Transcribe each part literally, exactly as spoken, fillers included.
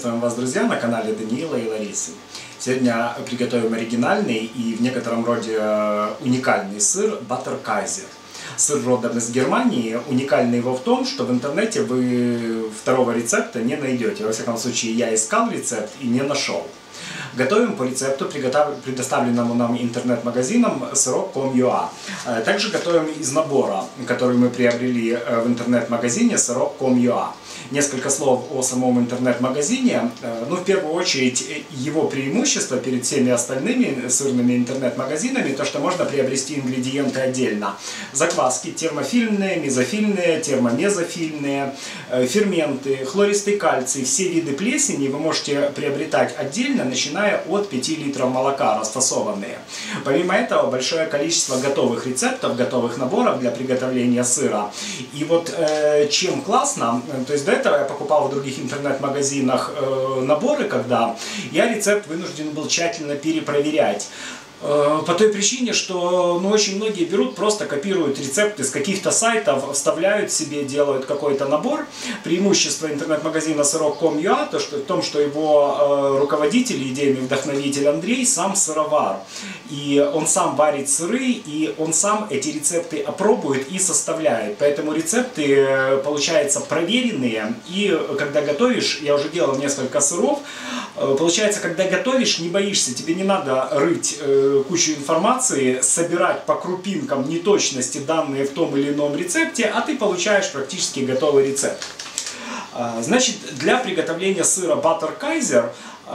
Приветствуем вас, друзья, на канале Даниила и Ларисы. Сегодня приготовим оригинальный и в некотором роде уникальный сыр Butter Kaiser. Сыр родом из Германии. Уникальный его в том, что в интернете вы второго рецепта не найдете. Во всяком случае, я искал рецепт и не нашел. Готовим по рецепту, предоставленному нам интернет-магазином сырок точка ком точка ю а. Также готовим из набора, который мы приобрели в интернет-магазине сырок точка ком точка ю а. Несколько слов о самом интернет-магазине. Ну, в первую очередь, его преимущество перед всеми остальными сырными интернет-магазинами, то, что можно приобрести ингредиенты отдельно. Закваски термофильные, мезофильные, термомезофильные, ферменты, хлористый кальций, все виды плесени вы можете приобретать отдельно, начиная от пяти литров молока, расфасованные. Помимо этого, большое количество готовых рецептов, готовых наборов для приготовления сыра. И вот э, чем классно, то есть до этого я покупал в других интернет-магазинах э, наборы, когда я рецепт вынужден был тщательно перепроверять. По той причине, что ну, очень многие берут, просто копируют рецепты с каких-то сайтов, вставляют себе, делают какой-то набор. Преимущество интернет-магазина сырок точка ком точка ю а то, что, в том, что его э, руководитель, идейный вдохновитель Андрей, сам сыровар. И он сам варит сыры, и он сам эти рецепты опробует и составляет. Поэтому рецепты, получаются, проверенные. И когда готовишь, я уже делал несколько сыров, получается, когда готовишь, не боишься, тебе не надо рыть кучу информации, собирать по крупинкам неточности данные в том или ином рецепте, а ты получаешь практически готовый рецепт. Значит, для приготовления сыра Butter Kaiser,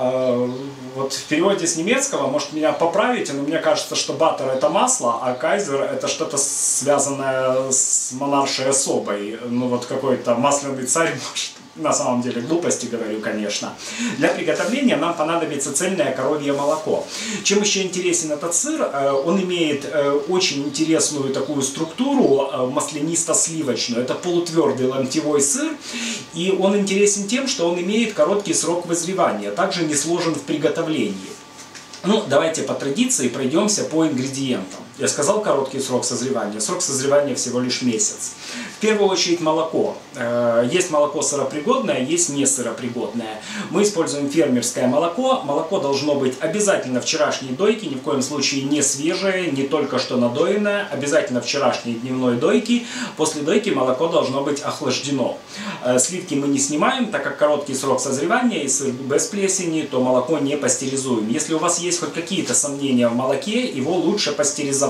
вот в переводе с немецкого, может меня поправите, но мне кажется, что butter это масло, а Kaiser это что-то связанное с монаршей особой, ну вот какой-то масляный царь, может. На самом деле глупости говорю, конечно. Для приготовления нам понадобится цельное коровье молоко. Чем еще интересен этот сыр? Он имеет очень интересную такую структуру маслянисто-сливочную. Это полутвердый ломтевой сыр. И он интересен тем, что он имеет короткий срок вызревания. Также не сложен в приготовлении. Ну, давайте по традиции пройдемся по ингредиентам. Я сказал короткий срок созревания. Срок созревания всего лишь месяц. В первую очередь молоко. Есть молоко сыропригодное, есть не сыропригодное. Мы используем фермерское молоко. Молоко должно быть обязательно вчерашней дойки, ни в коем случае не свежее, не только что надоенное. Обязательно вчерашней дневной дойки. После дойки молоко должно быть охлаждено. Сливки мы не снимаем, так как короткий срок созревания и сыр без плесени, то молоко не пастеризуем. Если у вас есть хоть какие-то сомнения в молоке, его лучше пастеризовать.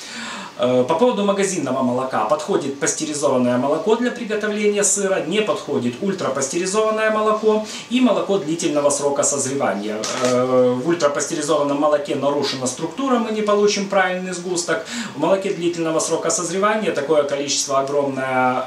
По поводу магазинного молока. Подходит пастеризованное молоко для приготовления сыра, не подходит ультрапастеризованное молоко и молоко длительного срока созревания. В ультрапастеризованном молоке нарушена структура, мы не получим правильный сгусток. В молоке длительного срока созревания такое количество огромное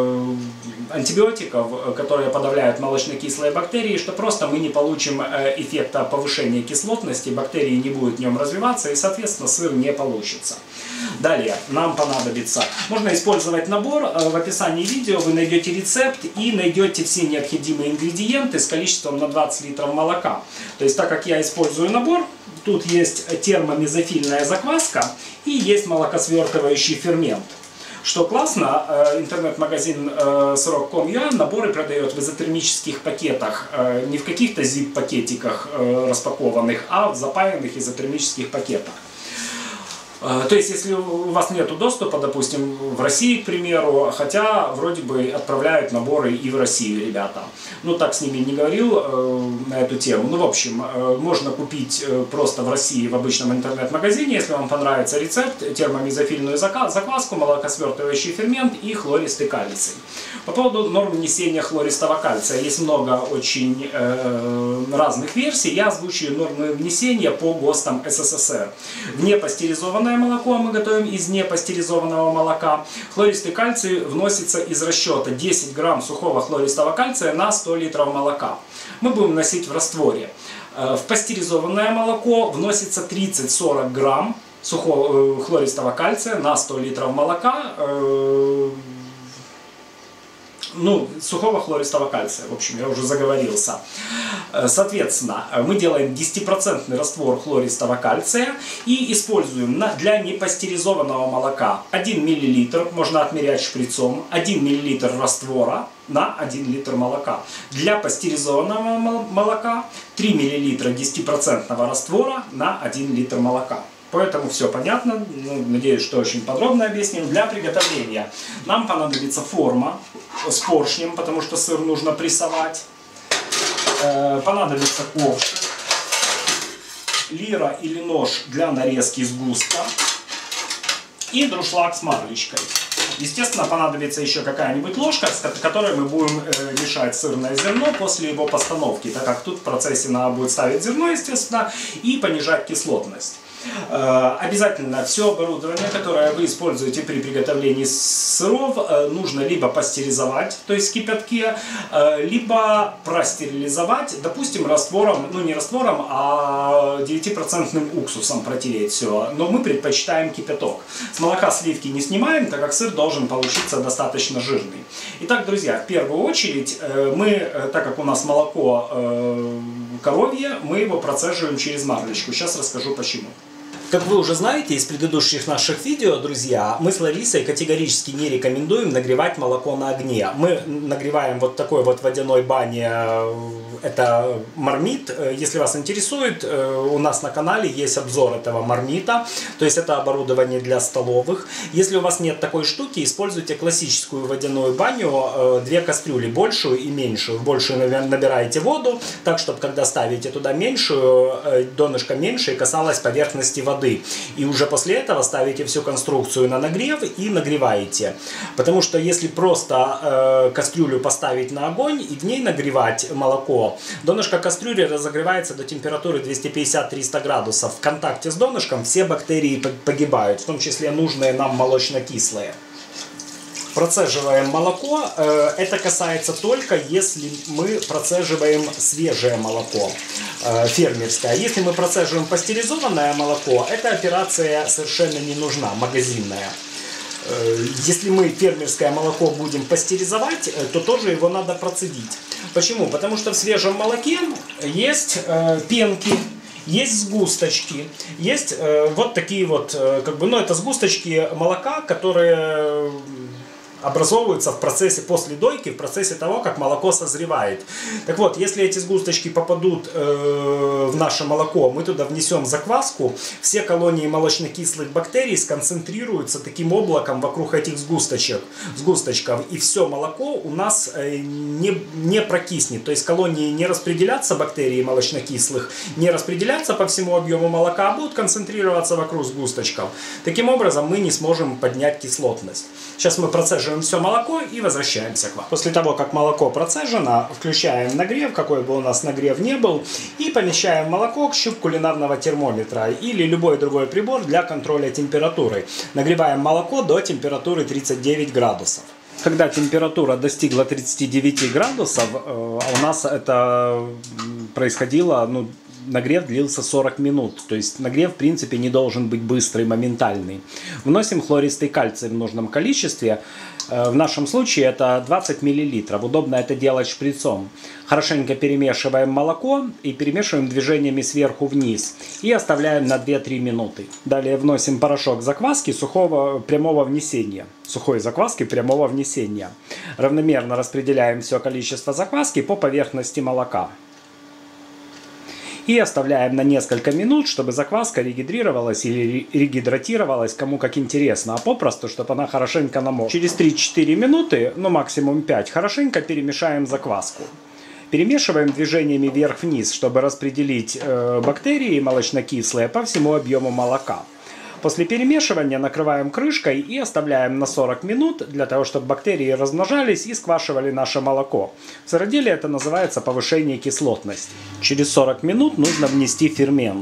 антибиотиков, которые подавляют молочнокислые бактерии, что просто мы не получим эффекта повышения кислотности, бактерии не будут в нем развиваться и, соответственно, сыр не получится. Далее нам понадобится, можно использовать набор, в описании видео вы найдете рецепт и найдете все необходимые ингредиенты с количеством на двадцать литров молока. То есть, так как я использую набор, тут есть термомезофильная закваска и есть молокосвертывающий фермент. Что классно, интернет-магазин сырок точка ком точка ю а наборы продает в изотермических пакетах, не в каких-то зип-пакетиках распакованных, а в запаянных изотермических пакетах. То есть, если у вас нет доступа, допустим, в России, к примеру, хотя вроде бы отправляют наборы и в Россию ребята. Ну, так с ними не говорил э, на эту тему. Ну, в общем, э, можно купить э, просто в России в обычном интернет-магазине, если вам понравится рецепт, термомезофильную закваску, молокосвертывающий фермент и хлористый кальций. По поводу норм внесения хлористого кальция. Есть много очень э, разных версий. Я озвучиваю нормы внесения по ГОСТам эс эс эс эр. Непастеризованное молоко мы готовим из непастеризованного молока. Хлористый кальций вносится из расчета десять грамм сухого хлористого кальция на сто литров молока. Мы будем вносить в растворе. В пастеризованное молоко вносится тридцать-сорок грамм сухого хлористого кальция на сто литров молока. ну, сухого хлористого кальция, в общем, я уже заговорился. Соответственно, мы делаем десятипроцентный раствор хлористого кальция и используем для непастеризованного молока один миллилитр, можно отмерять шприцом, один миллилитр раствора на один литр молока. Для пастеризованного молока три миллилитра десятипроцентного раствора на один литр молока. Поэтому все понятно, ну, надеюсь, что очень подробно объяснил. Для приготовления нам понадобится форма с поршнем, потому что сыр нужно прессовать. Э, понадобится ковш, лира или нож для нарезки сгустка и друшлаг с марлечкой. Естественно, понадобится еще какая-нибудь ложка, с которой мы будем э, мешать сырное зерно после его постановки, так как тут в процессе надо будет ставить зерно, естественно, и понижать кислотность. Обязательно все оборудование, которое вы используете при приготовлении сыров, нужно либо пастеризовать, то есть в кипятке, либо простерилизовать, допустим, раствором, ну не раствором, а девятипроцентным уксусом протереть все. Но мы предпочитаем кипяток. С молока сливки не снимаем, так как сыр должен получиться достаточно жирный. Итак, друзья, в первую очередь мы, так как у нас молоко коровье, мы его процеживаем через марлечку. Сейчас расскажу почему. Как вы уже знаете из предыдущих наших видео, друзья, мы с Ларисой категорически не рекомендуем нагревать молоко на огне. Мы нагреваем вот такой вот водяной бане, это мармит. Если вас интересует, у нас на канале есть обзор этого мармита, то есть это оборудование для столовых. Если у вас нет такой штуки, используйте классическую водяную баню, две кастрюли, большую и меньшую. В большую набираете воду, так, чтобы когда ставите туда меньшую, донышко меньше и касалось поверхности воды. И уже после этого ставите всю конструкцию на нагрев и нагреваете. Потому что если просто э, кастрюлю поставить на огонь и в ней нагревать молоко, донышко кастрюли разогревается до температуры двести пятьдесят — триста градусов. В контакте с донышком все бактерии погибают, в том числе нужные нам молочно-кислые. Процеживаем молоко. Это касается только если мы процеживаем свежее молоко, фермерское. Если мы процеживаем пастеризованное молоко, эта операция совершенно не нужна, магазинная. Если мы фермерское молоко будем пастеризовать, то тоже его надо процедить. Почему? Потому что в свежем молоке есть пенки, есть сгусточки, есть вот такие вот, как бы, ну это сгусточки молока, которые образовываются в процессе после дойки, в процессе того, как молоко созревает. Так вот, если эти сгусточки попадут э, в наше молоко, мы туда внесем закваску, все колонии молочно-кислых бактерий сконцентрируются таким облаком вокруг этих сгусточек, сгусточков, и все молоко у нас э, не, не прокиснет. То есть колонии не распределятся, бактерии молочно-кислых, не распределятся по всему объему молока, а будут концентрироваться вокруг сгусточков. Таким образом, мы не сможем поднять кислотность. Сейчас мы процеживаем все молоко и возвращаемся к вам. После того, как молоко процежено, включаем нагрев, какой бы у нас нагрев не был, и помещаем молоко к щуп кулинарного термометра или любой другой прибор для контроля температуры. Нагреваем молоко до температуры тридцать девять градусов. Когда температура достигла тридцати девяти градусов, у нас это происходило, ну, нагрев длился сорок минут, то есть нагрев в принципе не должен быть быстрый, моментальный. Вносим хлористый кальций в нужном количестве, в нашем случае это двадцать миллилитров, удобно это делать шприцом. Хорошенько перемешиваем молоко и перемешиваем движениями сверху вниз и оставляем на две-три минуты. Далее вносим порошок закваски сухого прямого внесения, сухой закваски прямого внесения. Равномерно распределяем все количество закваски по поверхности молока. И оставляем на несколько минут, чтобы закваска регидрировалась или регидратировалась, кому как интересно, а попросту, чтобы она хорошенько намокла. Через три-четыре минуты, ну максимум пять, хорошенько перемешаем закваску. Перемешиваем движениями вверх-вниз, чтобы распределить э, бактерии молочно-кислые по всему объему молока. После перемешивания накрываем крышкой и оставляем на сорок минут, для того, чтобы бактерии размножались и сквашивали наше молоко. В сыроделии это называется повышение кислотности. Через сорок минут нужно внести фермент.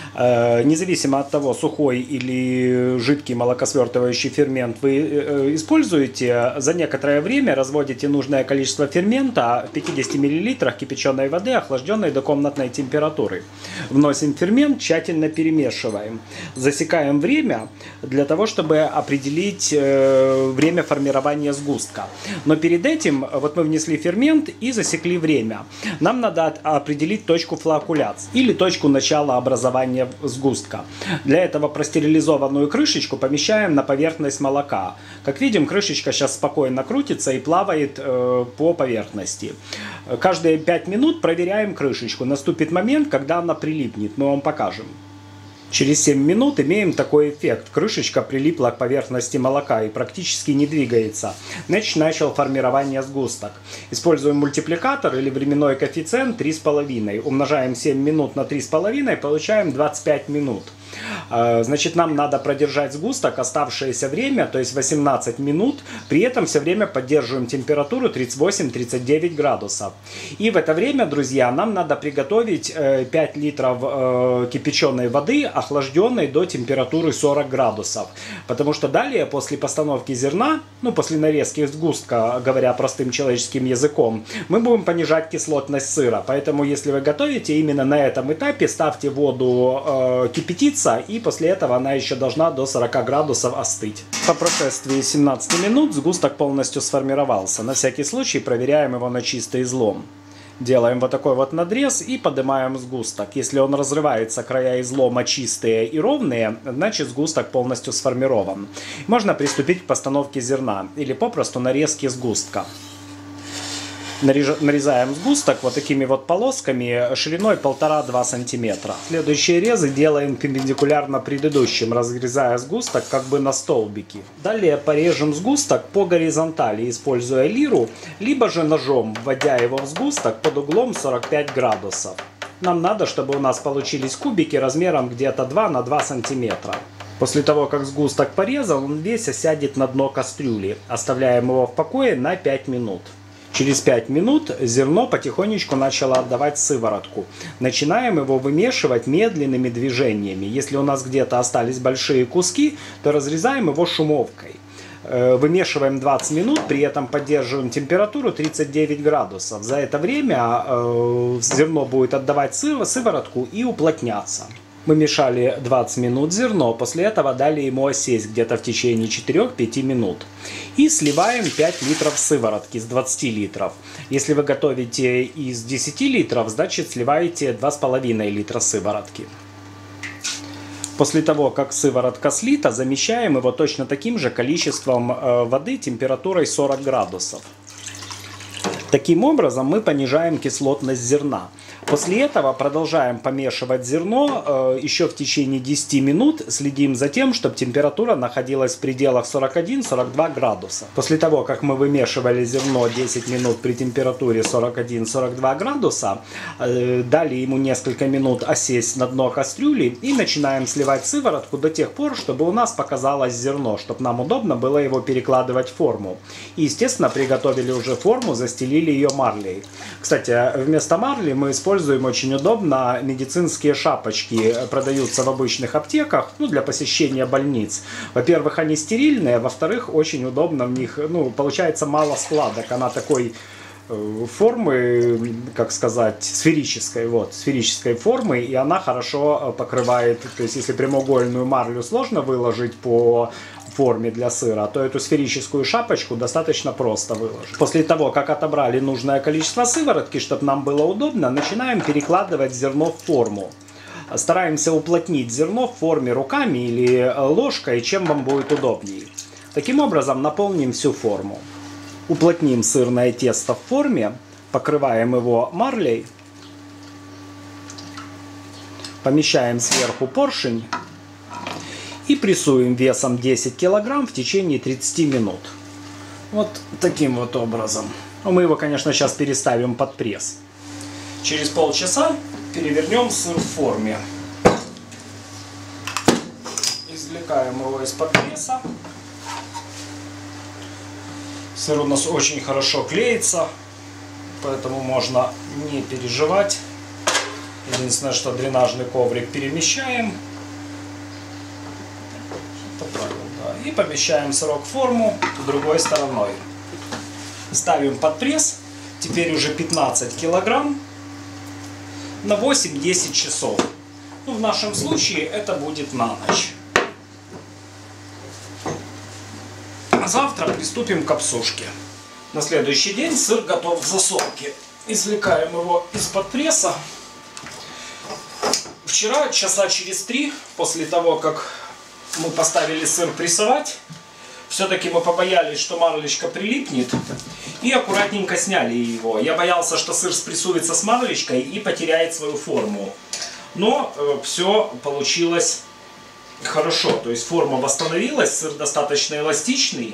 Независимо от того, сухой или жидкий молокосвертывающий фермент вы используете, за некоторое время разводите нужное количество фермента в пятидесяти миллилитрах кипяченой воды, охлажденной до комнатной температуры. Вносим фермент, тщательно перемешиваем. Засекаем время для того, чтобы определить время формирования сгустка. Но перед этим вот мы внесли фермент и засекли время. Нам надо определить точку флоакуляции или точку начала образования сгустка. Для этого простерилизованную крышечку помещаем на поверхность молока. Как видим, крышечка сейчас спокойно крутится и плавает э, по поверхности. Каждые пять минут проверяем крышечку. Наступит момент, когда она прилипнет. Мы вам покажем. Через семь минут имеем такой эффект. Крышечка прилипла к поверхности молока и практически не двигается. Значит, начал формирование сгусток. Используем мультипликатор или временной коэффициент три с половиной. Умножаем семь минут на три с половиной, получаем двадцать пять минут. Значит, нам надо продержать сгусток оставшееся время, то есть восемнадцать минут. При этом все время поддерживаем температуру тридцать восемь — тридцать девять градусов. И в это время, друзья, нам надо приготовить пять литров кипяченой воды, охлажденной до температуры сорок градусов. Потому что далее, после постановки зерна, ну, после нарезки сгустка, говоря простым человеческим языком, мы будем понижать кислотность сыра. Поэтому, если вы готовите именно на этом этапе, ставьте воду э, кипятиться, и после этого она еще должна до сорока градусов остыть. По прошествии семнадцати минут сгусток полностью сформировался. На всякий случай проверяем его на чистый излом. Делаем вот такой вот надрез и поднимаем сгусток. Если он разрывается, края излома чистые и ровные, значит сгусток полностью сформирован. Можно приступить к постановке зерна или попросту нарезке сгустка. Нарезаем сгусток вот такими вот полосками шириной полтора-два сантиметра. Следующие резы делаем перпендикулярно предыдущим, разрезая сгусток как бы на столбики. Далее порежем сгусток по горизонтали, используя лиру, либо же ножом, вводя его в сгусток под углом сорок пять градусов. Нам надо, чтобы у нас получились кубики размером где-то два на два сантиметра. После того, как сгусток порезал, он весь осядет на дно кастрюли. Оставляем его в покое на пять минут. Через пять минут зерно потихонечку начало отдавать сыворотку. Начинаем его вымешивать медленными движениями. Если у нас где-то остались большие куски, то разрезаем его шумовкой. Вымешиваем двадцать минут, при этом поддерживаем температуру тридцать девять градусов. За это время зерно будет отдавать сыворотку и уплотняться. Мы мешали двадцать минут зерно, после этого дали ему осесть где-то в течение четырёх-пяти минут. И сливаем пять литров сыворотки с двадцати литров. Если вы готовите из десяти литров, значит сливаете два с половиной литра сыворотки. После того, как сыворотка слита, замещаем его точно таким же количеством воды температурой сорок градусов. Таким образом мы понижаем кислотность зерна. После этого продолжаем помешивать зерно э, еще в течение десяти минут. Следим за тем, чтобы температура находилась в пределах сорок один — сорок два градуса. После того, как мы вымешивали зерно десять минут при температуре сорок один — сорок два градуса, э, дали ему несколько минут осесть на дно кастрюли и начинаем сливать сыворотку до тех пор, чтобы у нас показалось зерно, чтобы нам удобно было его перекладывать в форму. И, естественно, приготовили уже форму, застелили ее марлей. Кстати, вместо марли мы используем Используем очень удобно медицинские шапочки, продаются в обычных аптеках, ну, для посещения больниц. Во-первых, они стерильные, во-вторых, очень удобно в них, ну, получается мало складок, она такой э, формы, как сказать, сферической, вот, сферической формы, и она хорошо покрывает, то есть если прямоугольную марлю сложно выложить по форме для сыра, то эту сферическую шапочку достаточно просто выложить. После того, как отобрали нужное количество сыворотки, чтобы нам было удобно, начинаем перекладывать зерно в форму. Стараемся уплотнить зерно в форме руками или ложкой, чем вам будет удобнее. Таким образом наполним всю форму. Уплотним сырное тесто в форме, покрываем его марлей, помещаем сверху поршень и прессуем весом десять килограмм в течение тридцати минут. Вот таким вот образом. Мы его, конечно, сейчас переставим под пресс. Через полчаса перевернем сыр в форме. Извлекаем его из-под пресса. Сыр у нас очень хорошо клеится, поэтому можно не переживать. Единственное, что дренажный коврик перемещаем. Поправил, да. И помещаем сырок в форму другой стороной. Ставим под пресс. Теперь уже пятнадцать килограмм на восемь-десять часов. Ну, в нашем случае это будет на ночь. А завтра приступим к обсушке. На следующий день сыр готов к засолке. Извлекаем его из-под пресса. Вчера, часа через три, после того, как мы поставили сыр прессовать, все-таки мы побоялись, что марлечка прилипнет, и аккуратненько сняли его. Я боялся, что сыр спрессуется с марлечкой и потеряет свою форму. Но э, все получилось хорошо. То есть форма восстановилась, сыр достаточно эластичный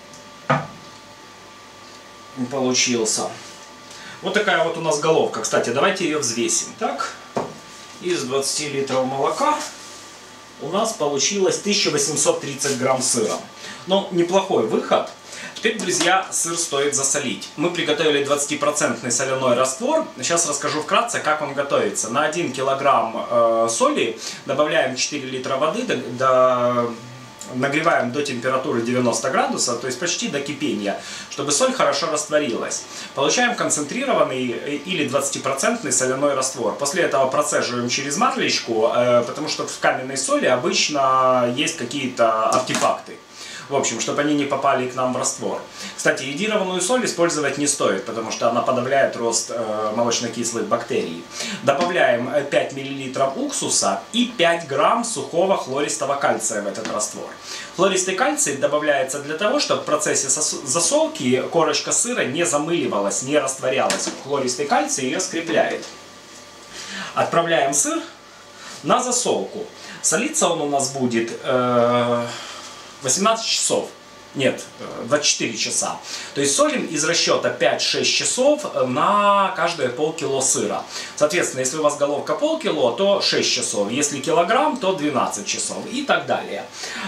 получился. Вот такая вот у нас головка. Кстати, давайте ее взвесим. Так, из двадцати литров молока у нас получилось тысяча восемьсот тридцать грамм сыра. Ну, неплохой выход. Теперь, друзья, сыр стоит засолить. Мы приготовили двадцатипроцентный соляной раствор. Сейчас расскажу вкратце, как он готовится. На один килограмм э, соли добавляем четыре литра воды, до, до, нагреваем до температуры девяноста градусов, то есть почти до кипения, чтобы соль хорошо растворилась. Получаем концентрированный или двадцатипроцентный соляной раствор. После этого процеживаем через марлечку, э, потому что в каменной соли обычно есть какие-то артефакты. В общем, чтобы они не попали к нам в раствор. Кстати, йодированную соль использовать не стоит, потому что она подавляет рост э, молочнокислых бактерий. Добавляем пять миллилитров уксуса и пять грамм сухого хлористого кальция в этот раствор. Хлористый кальций добавляется для того, чтобы в процессе засолки корочка сыра не замыливалась, не растворялась. Хлористый кальций ее скрепляет. Отправляем сыр на засолку. Солиться он у нас будет... Э, восемнадцать часов. Нет, двадцать четыре часа. То есть солим из расчета пять-шесть часов на каждое полкило сыра. Соответственно, если у вас головка полкило, то шесть часов. Если килограмм, то двенадцать часов. И так далее.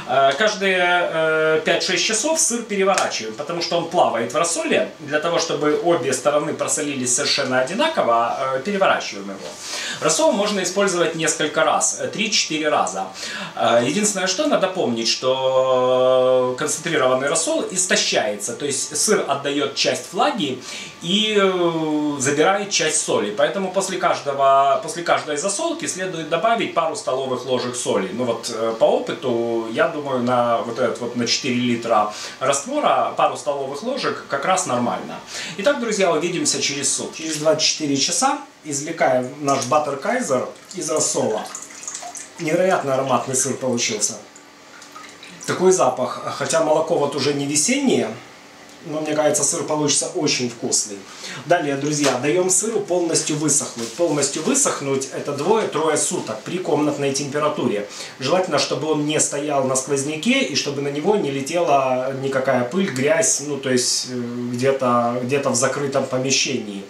Каждые пять-шесть часов сыр переворачиваем, потому что он плавает в рассоле. Для того, чтобы обе стороны просолились совершенно одинаково, переворачиваем его. Рассол можно использовать несколько раз, три-четыре раза. Единственное, что надо помнить, что концентрированный рассол истощается, то есть сыр отдает часть влаги и забирает часть соли. Поэтому после, каждого, после каждой засолки следует добавить пару столовых ложек соли. Ну вот по опыту, я думаю, на, вот этот, вот, на четыре литра раствора пару столовых ложек как раз нормально. Итак, друзья, увидимся через сутки. Через двадцать четыре часа извлекаем наш Butter Kaiser из рассола. Невероятно ароматный сыр получился. Такой запах, хотя молоко вот уже не весеннее, но мне кажется, сыр получится очень вкусный. Далее, друзья, даем сыру полностью высохнуть. Полностью высохнуть это двое-трое суток при комнатной температуре. Желательно, чтобы он не стоял на сквозняке и чтобы на него не летела никакая пыль, грязь, ну то есть где-то где-то в закрытом помещении.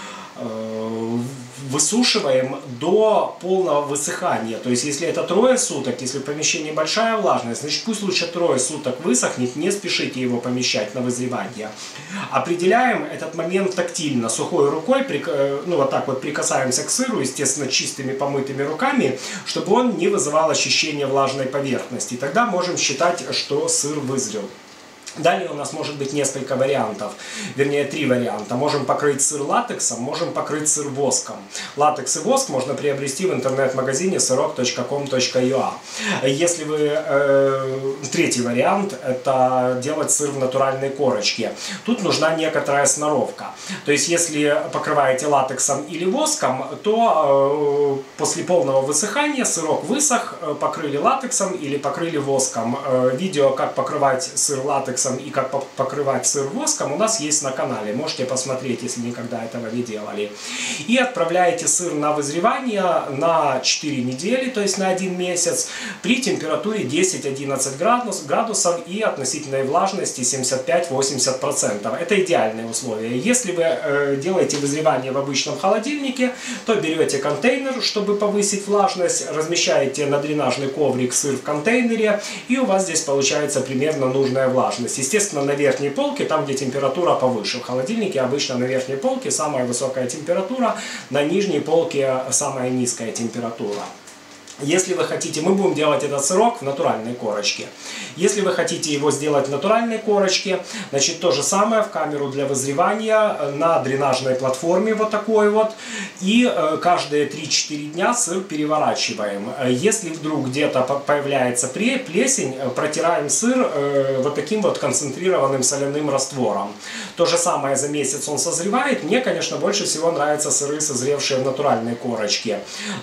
Высушиваем до полного высыхания. То есть, если это трое суток, если в помещении большая влажность, значит пусть лучше трое суток высохнет, не спешите его помещать на вызревание. Определяем этот момент тактильно, сухой рукой, ну вот так вот прикасаемся к сыру, естественно, чистыми помытыми руками, чтобы он не вызывал ощущения влажной поверхности. Тогда можем считать, что сыр вызрел. Далее у нас может быть несколько вариантов, вернее три варианта. Можем покрыть сыр латексом, можем покрыть сыр воском. Латекс и воск можно приобрести в интернет-магазине сырок точка ком точка ю а. Если вы... Э, третий вариант – это делать сыр в натуральной корочке. Тут нужна некоторая сноровка. То есть если покрываете латексом или воском, то э, после полного высыхания сырок высох, покрыли латексом или покрыли воском. Э, видео, как покрывать сыр латексом и как покрывать сыр воском у нас есть на канале. Можете посмотреть, если никогда этого не делали. И отправляете сыр на вызревание на четыре недели, то есть на один месяц, при температуре десять-одиннадцать градусов и относительной влажности семьдесят пять-восемьдесят процентов. Это идеальные условия. Если вы э, делаете вызревание в обычном холодильнике, то берете контейнер, чтобы повысить влажность, размещаете на дренажный коврик сыр в контейнере, и у вас здесь получается примерно нужная влажность. есть, естественно, на верхней полке, там, где температура повыше. В холодильнике обычно на верхней полке самая высокая температура, на нижней полке самая низкая температура. Если вы хотите, мы будем делать этот сырок в натуральной корочке. Если вы хотите его сделать в натуральной корочке, значит, то же самое в камеру для вызревания на дренажной платформе вот такой вот. И каждые три-четыре дня сыр переворачиваем. Если вдруг где-то появляется плесень, протираем сыр вот таким вот концентрированным соляным раствором. То же самое за месяц он созревает. Мне, конечно, больше всего нравятся сыры, созревшие в натуральной корочке.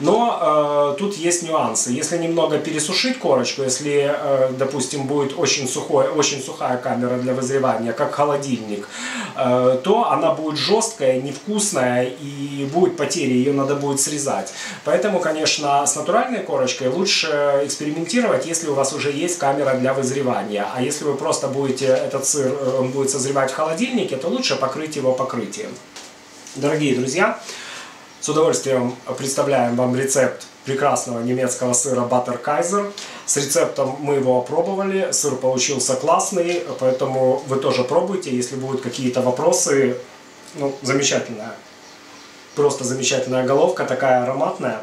Но э, тут есть нюансы. Если немного пересушить корочку, если, э, допустим, будет очень, сухой, очень сухая камера для вызревания, как холодильник, э, то она будет жесткая, невкусная и будет потеря, ее надо будет срезать. Поэтому, конечно, с натуральной корочкой лучше экспериментировать, если у вас уже есть камера для вызревания. А если вы просто будете этот сыр, он будет созревать в холодильнике, то лучше покрыть его покрытием. Дорогие друзья, с удовольствием представляем вам рецепт прекрасного немецкого сыра Butter Kaiser. С рецептом мы его опробовали, сыр получился классный, поэтому вы тоже пробуйте, если будут какие-то вопросы. Ну, замечательная, просто замечательная головка, такая ароматная.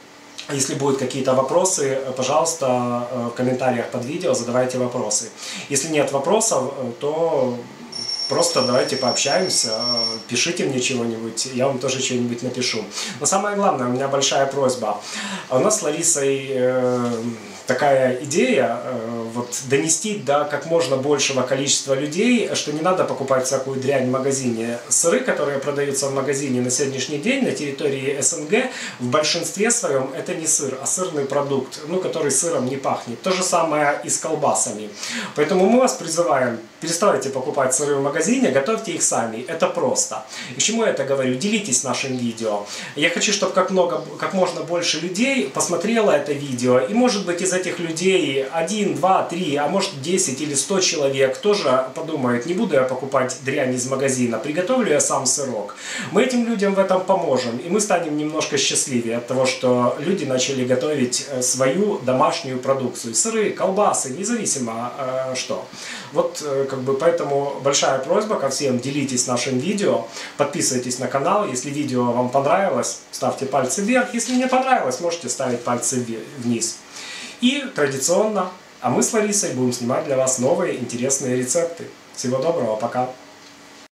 Если будут какие-то вопросы, пожалуйста, в комментариях под видео задавайте вопросы. Если нет вопросов, то просто давайте пообщаемся, пишите мне чего-нибудь, я вам тоже что-нибудь напишу. Но самое главное, у меня большая просьба. У нас с Ларисой э, такая идея, э, вот, донести до как можно большего количества людей, что не надо покупать всякую дрянь в магазине. Сыры, которые продаются в магазине на сегодняшний день на территории СНГ, в большинстве своем это не сыр, а сырный продукт, ну, который сыром не пахнет. То же самое и с колбасами. Поэтому мы вас призываем, переставайте покупать сыры в магазине, готовьте их сами. Это просто. И к чему я это говорю? Делитесь нашим видео. Я хочу, чтобы как, много, как можно больше людей посмотрело это видео. И может быть из этих людей один, два, три, а может десять или сто человек тоже подумают, не буду я покупать дрянь из магазина, приготовлю я сам сырок. Мы этим людям в этом поможем. И мы станем немножко счастливее от того, что люди начали готовить свою домашнюю продукцию. Сыры, колбасы, независимо э, что. Вот э, как бы поэтому большая просьба ко всем, делитесь нашим видео, подписывайтесь на канал, если видео вам понравилось, ставьте пальцы вверх, если не понравилось, можете ставить пальцы вниз. И традиционно, а мы с Ларисой будем снимать для вас новые интересные рецепты. Всего доброго, пока!